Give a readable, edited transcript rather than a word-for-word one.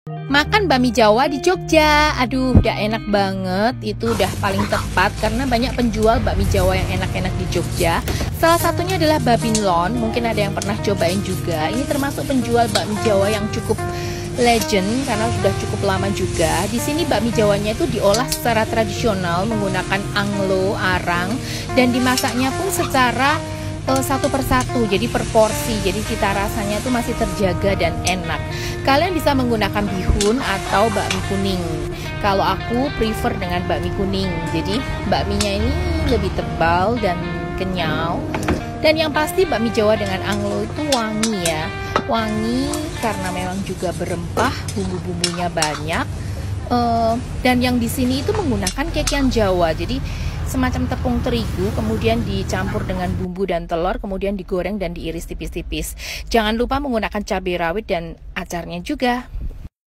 Makan bakmi Jawa di Jogja, aduh udah enak banget, itu udah paling tepat karena banyak penjual bakmi Jawa yang enak-enak di Jogja. Salah satunya adalah Babinlon, mungkin ada yang pernah cobain juga. Ini termasuk penjual bakmi Jawa yang cukup legend karena sudah cukup lama juga. Di sini bakmi Jawanya itu diolah secara tradisional menggunakan anglo, arang, dan dimasaknya pun secara satu persatu, jadi per porsi, jadi cita rasanya tuh masih terjaga dan enak. Kalian bisa menggunakan bihun atau bakmi kuning. Kalau aku prefer dengan bakmi kuning, jadi bakminya ini lebih tebal dan kenyal. Dan yang pasti bakmi Jawa dengan anglo itu wangi ya, wangi karena memang juga berempah, bumbu-bumbunya banyak. Dan yang di sini itu menggunakan kekian Jawa, jadi semacam tepung terigu, kemudian dicampur dengan bumbu dan telur, kemudian digoreng dan diiris tipis-tipis. Jangan lupa menggunakan cabai rawit dan acarnya juga.